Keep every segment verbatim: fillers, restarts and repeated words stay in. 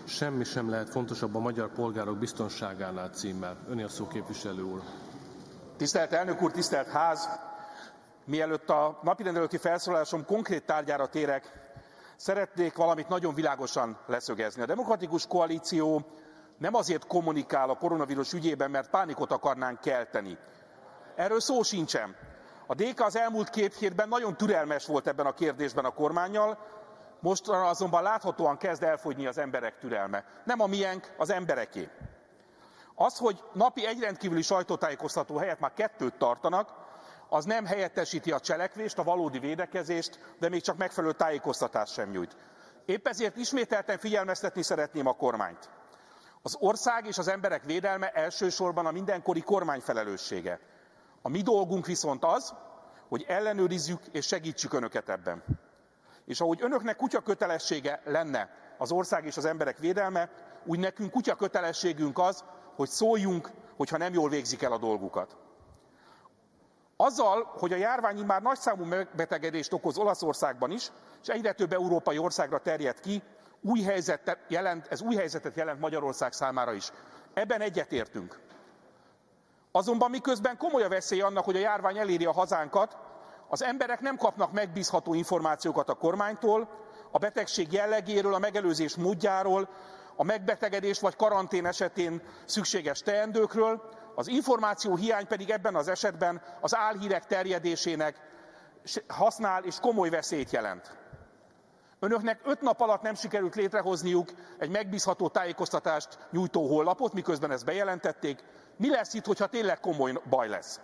semmi sem lehet fontosabb a magyar polgárok biztonságánál címmel. Öné a szó, képviselő úr. Tisztelt elnök úr, tisztelt ház! Mielőtt a napirend előtti felszólalásom konkrét tárgyára térek, szeretnék valamit nagyon világosan leszögezni. A Demokratikus Koalíció nem azért kommunikál a koronavírus ügyében, mert pánikot akarnánk kelteni. Erről szó sincsen. A dé ká az elmúlt két hétben nagyon türelmes volt ebben a kérdésben a kormánnyal, mostanra azonban láthatóan kezd elfogyni az emberek türelme. Nem a miénk, az embereké. Az, hogy napi egy rendkívüli sajtótájékoztató helyett már kettőt tartanak, az nem helyettesíti a cselekvést, a valódi védekezést, de még csak megfelelő tájékoztatást sem nyújt. Épp ezért ismételten figyelmeztetni szeretném a kormányt. Az ország és az emberek védelme elsősorban a mindenkori kormány felelőssége. A mi dolgunk viszont az, hogy ellenőrizzük és segítsük önöket ebben. És ahogy önöknek kutya kötelessége lenne az ország és az emberek védelme, úgy nekünk kutya kötelességünk az, hogy szóljunk, hogyha nem jól végzik el a dolgukat. Azzal, hogy a járvány már nagyszámú megbetegedést okoz Olaszországban is, és egyre több európai országra terjed ki, új helyzetet jelent, ez új helyzetet jelent Magyarország számára is. Ebben egyetértünk. Azonban miközben komoly a veszély annak, hogy a járvány eléri a hazánkat, az emberek nem kapnak megbízható információkat a kormánytól, a betegség jellegéről, a megelőzés módjáról, a megbetegedés vagy karantén esetén szükséges teendőkről, az információ hiány pedig ebben az esetben az álhírek terjedésének használ és komoly veszélyt jelent. Önöknek öt nap alatt nem sikerült létrehozniuk egy megbízható tájékoztatást nyújtó honlapot, miközben ezt bejelentették. Mi lesz itt, hogyha tényleg komoly baj lesz?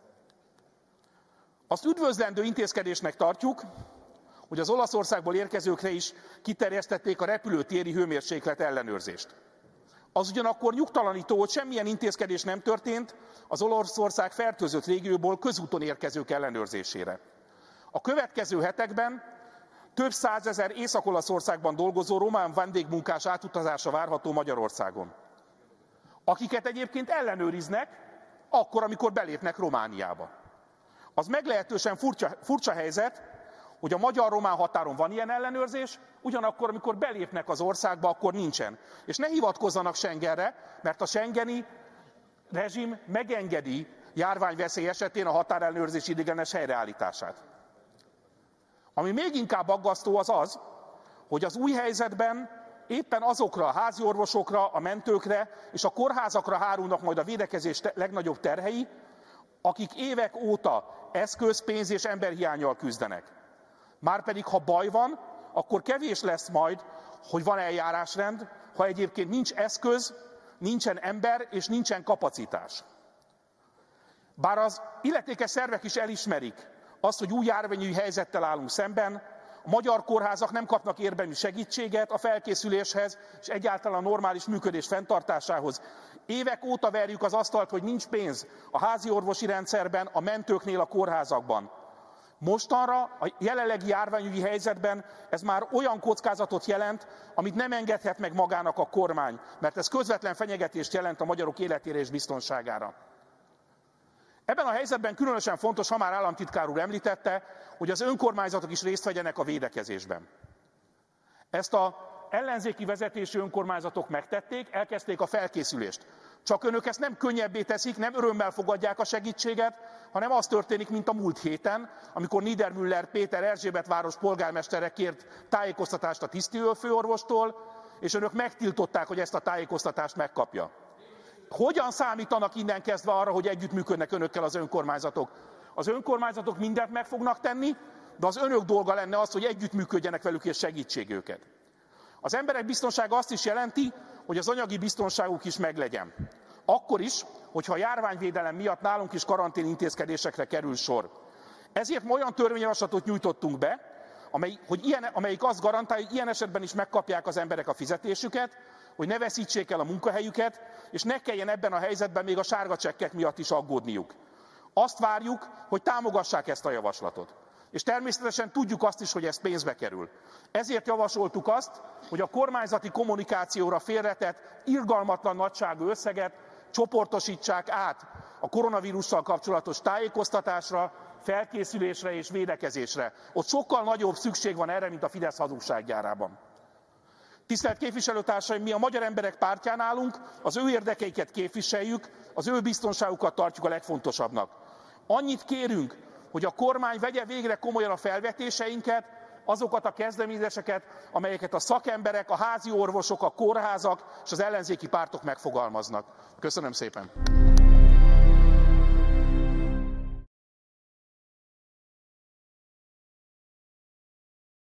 Azt üdvözlendő intézkedésnek tartjuk, hogy az Olaszországból érkezőkre is kiterjesztették a repülőtéri hőmérséklet ellenőrzést. Az ugyanakkor nyugtalanító, hogy semmilyen intézkedés nem történt az Olaszország fertőzött régióból közúton érkezők ellenőrzésére. A következő hetekben több százezer Észak-Olaszországban dolgozó román vendégmunkás átutazása várható Magyarországon, akiket egyébként ellenőriznek akkor, amikor belépnek Romániába. Az meglehetősen furcsa, furcsa helyzet, hogy a magyar-román határon van ilyen ellenőrzés, ugyanakkor, amikor belépnek az országba, akkor nincsen. És ne hivatkozzanak Schengenre, mert a schengeni rezsim megengedi járványveszély esetén a határellenőrzés ideiglenes helyreállítását. Ami még inkább aggasztó az az, hogy az új helyzetben éppen azokra a házi orvosokra, a mentőkre és a kórházakra hárulnak majd a védekezés legnagyobb terhei, akik évek óta eszköz, pénz és emberhiánnyal küzdenek. Márpedig, ha baj van, akkor kevés lesz majd, hogy van eljárásrend, ha egyébként nincs eszköz, nincsen ember és nincsen kapacitás. Bár az illetékes szervek is elismerik azt, hogy új járványügyi helyzettel állunk szemben, a magyar kórházak nem kapnak érdemi segítséget a felkészüléshez és egyáltalán a normális működés fenntartásához. Évek óta verjük az asztalt, hogy nincs pénz a házi orvosi rendszerben, a mentőknél, a kórházakban. Mostanra, a jelenlegi járványügyi helyzetben ez már olyan kockázatot jelent, amit nem engedhet meg magának a kormány, mert ez közvetlen fenyegetést jelent a magyarok életére és biztonságára. Ebben a helyzetben különösen fontos, ha már államtitkár úr említette, hogy az önkormányzatok is részt vegyenek a védekezésben. Ezt az ellenzéki vezetésű önkormányzatok megtették, elkezdték a felkészülést. Csak önök ezt nem könnyebbé teszik, nem örömmel fogadják a segítséget, hanem az történik, mint a múlt héten, amikor Niedermüller Péter Erzsébetváros polgármestere kért tájékoztatást a tisztiőrfőorvostól, és önök megtiltották, hogy ezt a tájékoztatást megkapja. Hogyan számítanak innen kezdve arra, hogy együttműködnek önökkel az önkormányzatok? Az önkormányzatok mindent meg fognak tenni, de az önök dolga lenne az, hogy együttműködjenek velük és segítsék őket. Az emberek biztonsága azt is jelenti, hogy az anyagi biztonságuk is meglegyen. Akkor is, hogyha a járványvédelem miatt nálunk is karantén intézkedésekre kerül sor. Ezért ma olyan törvényjavaslatot nyújtottunk be, amely, hogy ilyen, amelyik azt garantálja, hogy ilyen esetben is megkapják az emberek a fizetésüket, hogy ne veszítsék el a munkahelyüket, és ne kelljen ebben a helyzetben még a sárga csekkek miatt is aggódniuk. Azt várjuk, hogy támogassák ezt a javaslatot. És természetesen tudjuk azt is, hogy ez pénzbe kerül. Ezért javasoltuk azt, hogy a kormányzati kommunikációra félretett, irgalmatlan nagyságú összeget csoportosítsák át a koronavírussal kapcsolatos tájékoztatásra, felkészülésre és védekezésre. Ott sokkal nagyobb szükség van erre, mint a Fidesz hazugsággyárában. Tisztelt képviselőtársaim, mi a Magyar Emberek Pártján állunk, az ő érdekeiket képviseljük, az ő biztonságukat tartjuk a legfontosabbnak. Annyit kérünk, hogy a kormány vegye végre komolyan a felvetéseinket, azokat a kezdeményezéseket, amelyeket a szakemberek, a házi orvosok, a kórházak és az ellenzéki pártok megfogalmaznak. Köszönöm szépen!